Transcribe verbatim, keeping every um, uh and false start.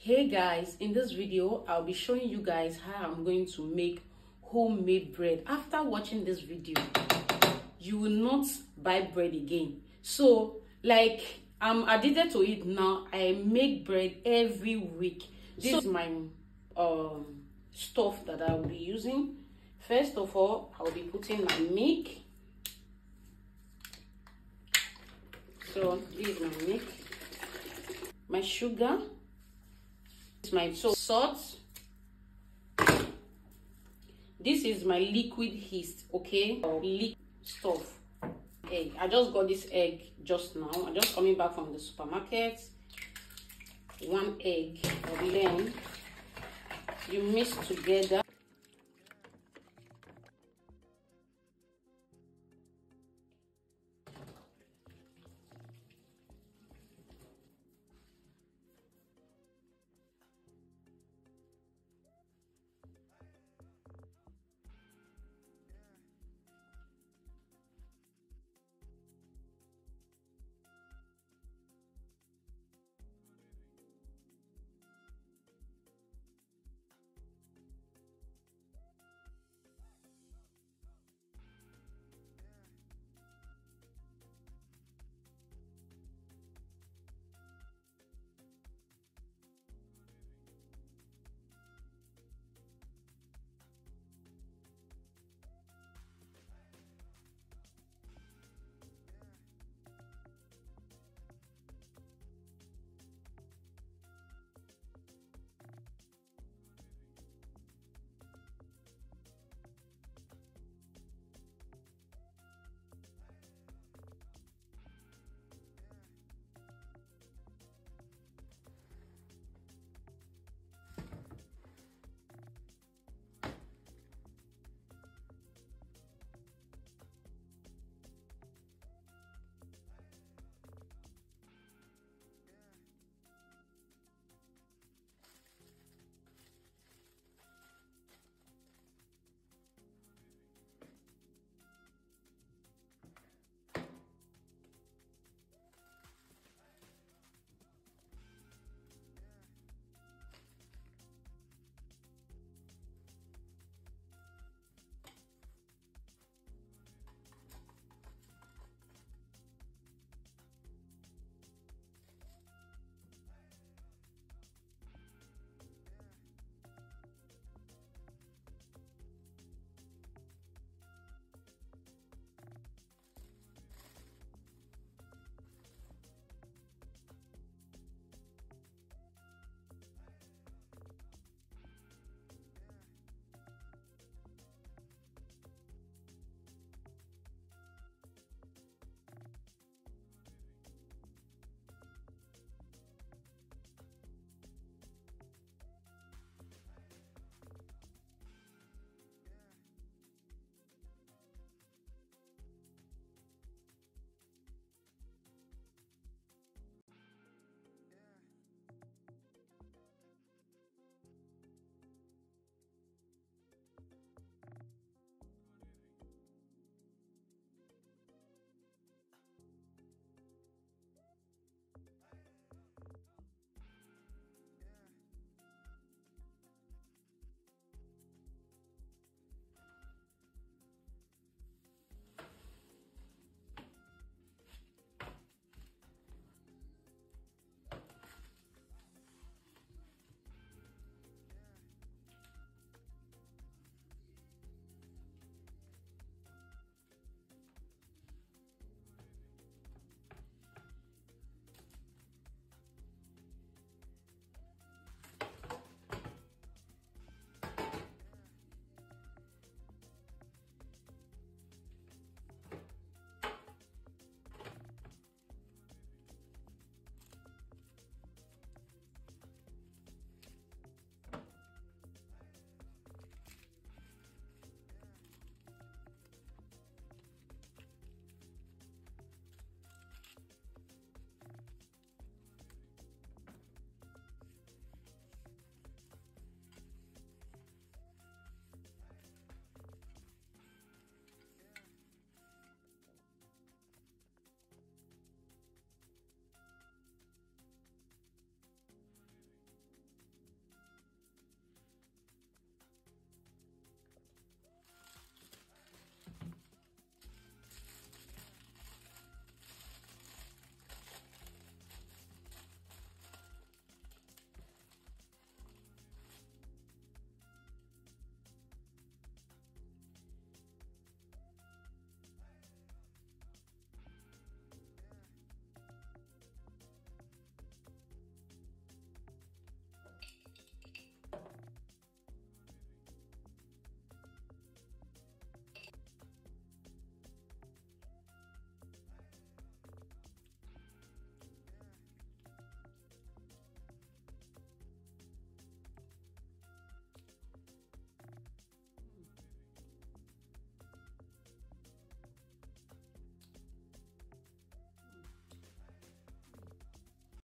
Hey guys, in this video I'll be showing you guys how I'm going to make homemade bread. After watching this video, you will not buy bread again. So like I'm addicted to it now. I make bread every week. This so, is my um stuff that I'll be using. First of all, I'll be putting my milk. So this is my milk, my sugar, this is my salt. This is my liquid yeast, okay? Liquid stuff. Egg. I just got this egg just now. I'm just coming back from the supermarket. One egg, and then you mix together.